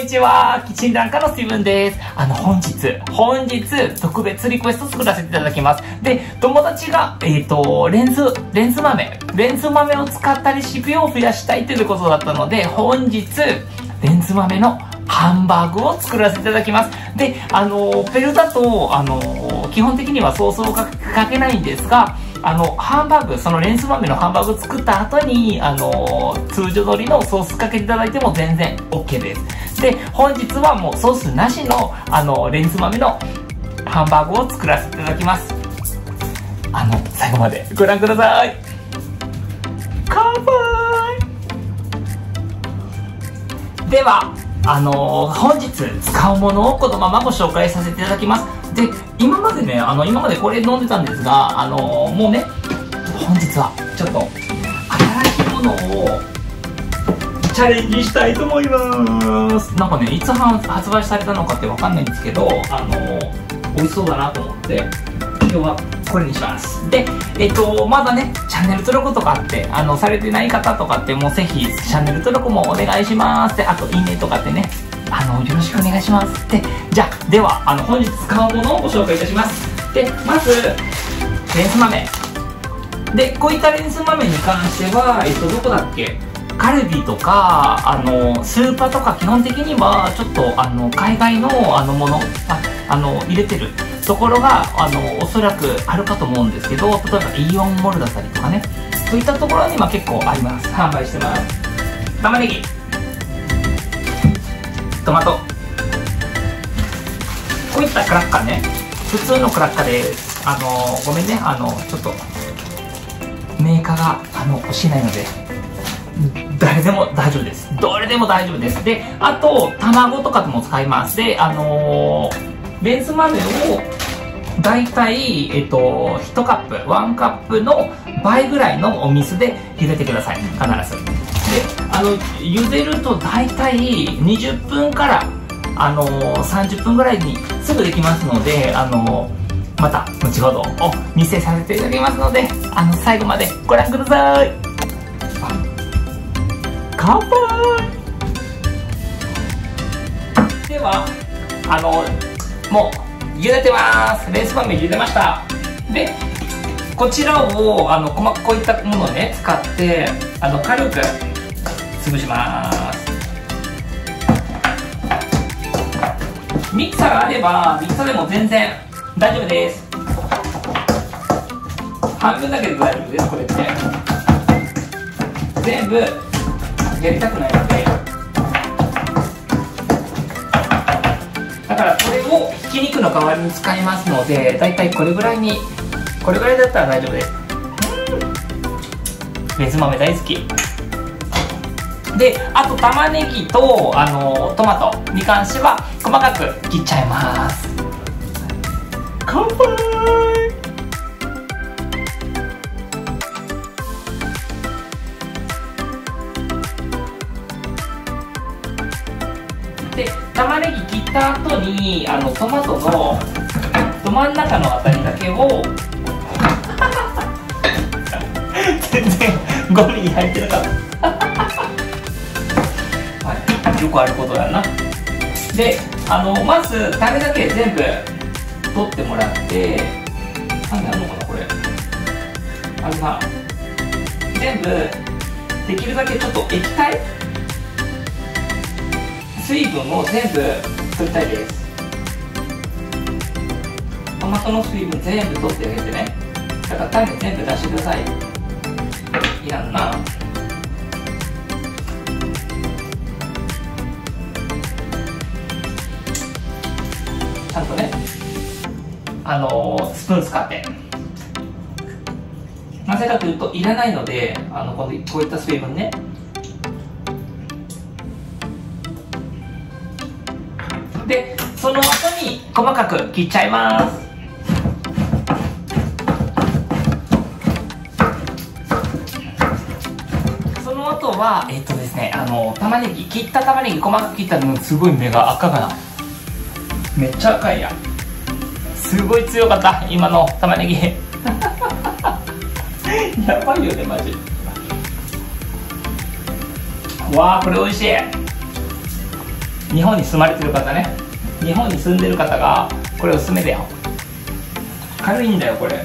にちは。キッチン檀家のスティーブンです。本日、特別リクエスト作らせていただきます。で、友達が、レンズ豆を使ったレシピを増やしたいということだったので、本日、レンズ豆のハンバーグを作らせていただきます。で、ペルだと、基本的にはソースをかけないんですが、ハンバーグ、そのレンズ豆のハンバーグを作った後に、通常通りのソースかけていただいても全然 OK です。で、本日はもうソースなしの、レンズ豆のハンバーグを作らせていただきます。最後までご覧ください。乾杯！では、本日使うものをこのままご紹介させていただきます。で、今までこれ飲んでたんですが、もうね、本日はちょっと新しいものをチャレンジしたいと思います。なんかね、いつ発売されたのかってわかんないんですけど、美味しそうだなと思って、今日はこれにします。で、まだね、チャンネル登録とかって、されてない方とかって、もうぜひ、チャンネル登録もお願いします。で、あと、いいねとかってね、よろしくお願いします。では、本日使うものをご紹介いたします。で、まず、レンズ豆。で、こういったレンズ豆に関しては、どこだっけ？カルビとか、スーパーとか、基本的には、ちょっと、海外の、もの、入れてるところが、おそらくあるかと思うんですけど、例えばイオンモールだったりとかね、そういったところに今結構あります。販売してます。玉ねぎ、トマト、こういったクラッカーね、普通のクラッカーです。ごめんね、ちょっと、メーカーが、教えないので、誰でも大丈夫です。どれでも大丈夫です。で、あと、卵とかでも使います。で、レンズ豆を、だいたい、1カップ、1カップの倍ぐらいのお水で茹でてください。必ず。で、茹でるとだいたい20分から、30分ぐらいにすぐできますので、また、後ほどお見せさせていただきますので、最後までご覧ください。乾杯！では、もう、茹でてます。レンズ豆茹でました。で、こちらを、こういったものをね、使って、軽く潰します。ミキサーがあれば、ミキサーでも全然大丈夫です。半分だけで大丈夫です、これって。全部、やりたくないので。だからこれをひき肉の代わりに使いますので、だいたいこれぐらいだったら大丈夫です。レンズ豆大好きで、あと玉ねぎとトマトに関しては細かく切っちゃいます。乾杯！で、玉ねぎ切った後にトマトのど真ん中のあたりだけを全然ゴミに入ってなかったはい、よくあることだな。で、まずタレだけ全部取ってもらって、何であるのかなこれ、全部できるだけちょっと液体水分を全部取りたいです。トマトの水分全部取ってあげてね。だから種全部出してください。いらんな。ちゃんとね、スプーン使って。なぜかというといらないので、こういった水分ね。で、その後に細かく切っちゃいます。その後は、ですね、玉ねぎ、切った玉ねぎ、細かく切ったのすごい目が赤かな。めっちゃ赤いやん。すごい強かった、今の玉ねぎ。やばいよね、マジ。わあ、これ美味しい。 日本に住まれてる方ね、日本に住んでる方がこれおすすめだよ。軽いんだよこれ。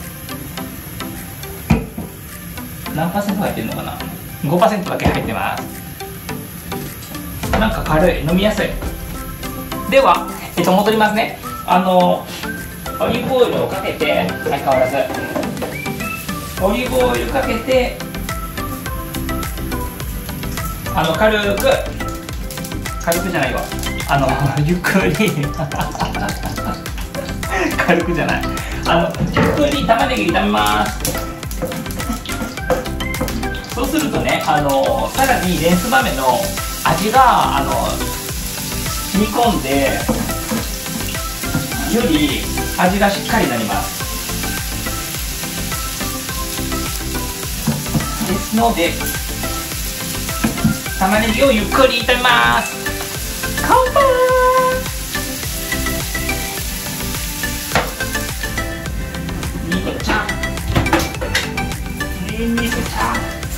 何パーセント入ってるのかな。 5% だけ入ってます。なんか軽い、飲みやすい。では、戻りますね。オリーブオイルをかけて、相変わらずオリーブオイルかけて、軽くじゃないわ、ゆっくり軽くじゃない、ゆっくり玉ねぎ炒めます。そうするとね、さらにレンズ豆の味が染み込んで、より味がしっかりになります。ですので、玉ねぎをゆっくり炒めます。乾杯。ニコちゃん、ニコちゃん、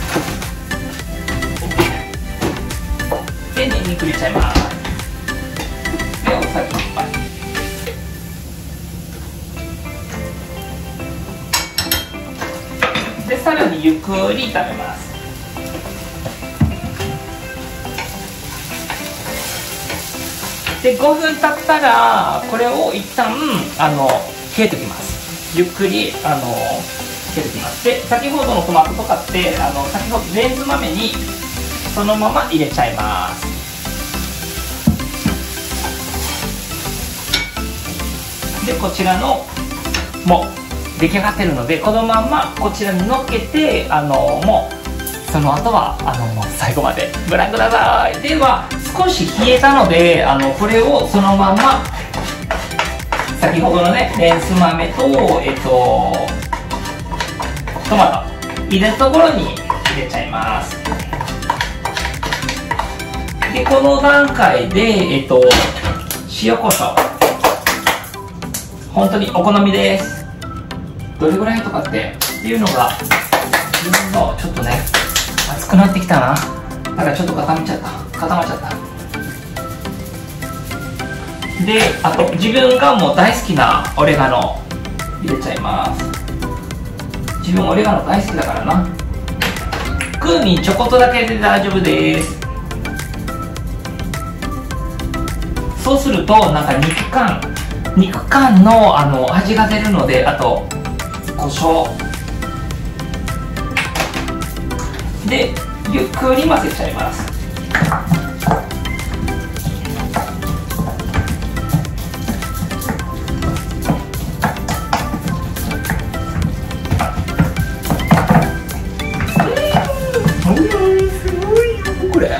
で、ニンニク入れちゃいます。で、お酒いっぱい。で、さらにゆっくり炒めます。で、5分経ったらこれを一旦冷えておきます。ゆっくり冷えておきます。で、先ほどのトマトとかって先ほどレンズ豆にそのまま入れちゃいます。で、こちらのもう出来上がってるので、このままこちらにのっけてもうその後はもう最後までご覧ください。では、少し冷えたのでこれをそのまま先ほどのねレンズ豆とトマト入れたところに入れちゃいます。で、この段階で塩コショウ本当にお好みです。どれぐらいとかっていうのが自分のちょっとね熱くなってきたな。だからちょっと固まっちゃった。で、あと自分がもう大好きなオレガノ入れちゃいます。自分オレガノ大好きだからな。クミンちょこっとだけで大丈夫です。そうするとなんか肉感の味が出るので、あと胡椒でゆっくり混ぜちゃいます。すごいよこれ、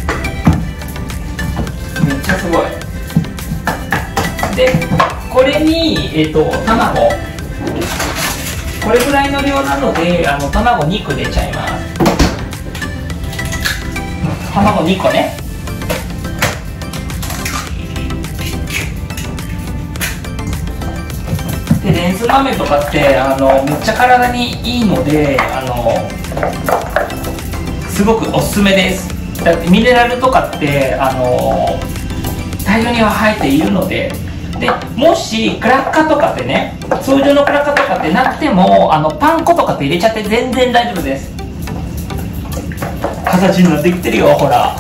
めっちゃすごい。で、これに卵、これぐらいの量なので卵2個入れちゃいます。卵2個ね。で、レンズ豆とかってめっちゃ体にいいので、すごくおすすめです。だってミネラルとかって大量には入っているので。で、もしクラッカーとかってね、通常のクラッカーとかってなくてもパン粉とかって入れちゃって全然大丈夫です。形になってきてるよ、ほら。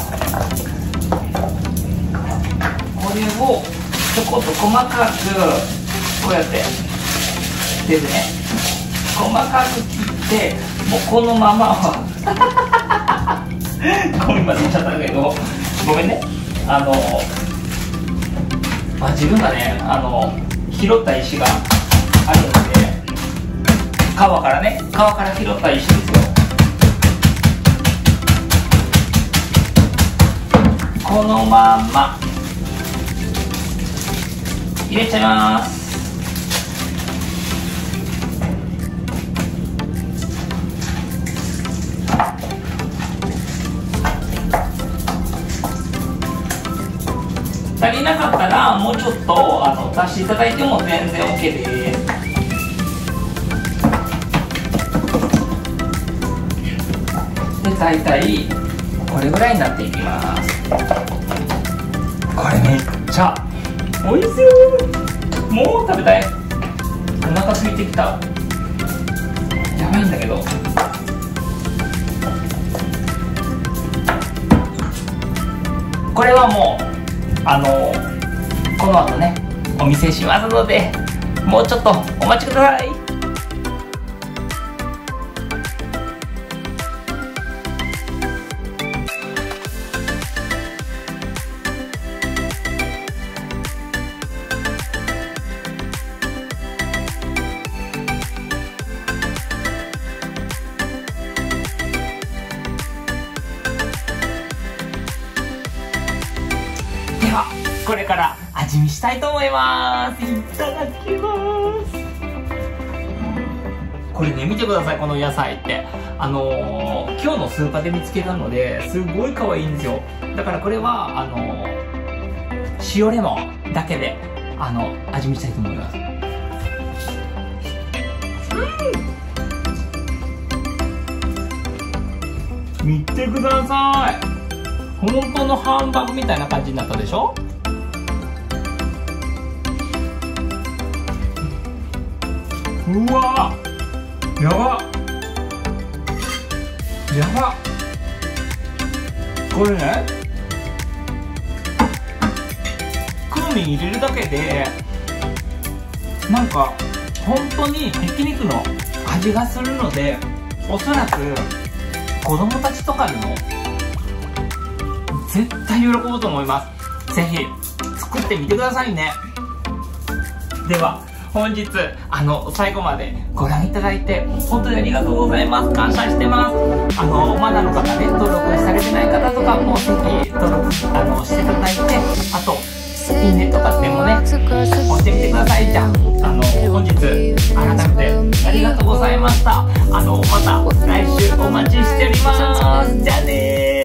これをちょこっと細かくこうやってですね、細かく切って、もうこのままゴミまでいっちゃったけどごめんね。自分がね拾った石があるので、川から拾った石ですよ。このまま入れちゃいます。足りなかったらもうちょっと足していただいても全然 OK です。で、大体これぐらいになっていきます。 これめっちゃおいしい。もう食べたい。お腹空いてきた。やばいんだけど。これはもうこの後ねお見せしますので、もうちょっとお待ちください。ではこれから味見したいと思います。いただきます。これね見てください、この野菜って今日のスーパーで見つけたのですごい可愛いんですよ。だからこれは塩レモンだけで味見したいと思います。見てください、本当のハンバーグみたいな感じになったでしょ。うわやばやば。これねクミン入れるだけでなんか本当にひき肉の味がするので、おそらく子供たちとかにも絶対喜ぶと思います。ぜひ作ってみてくださいね。では本日最後までご覧いただいて本当にありがとうございます。感謝してます。まだの方ね登録されてない方とかもぜひ登録していただいて、あといいねとかってもね押してみてください。じゃあ本日改めてありがとうございました。また来週お待ちしております。じゃあねー。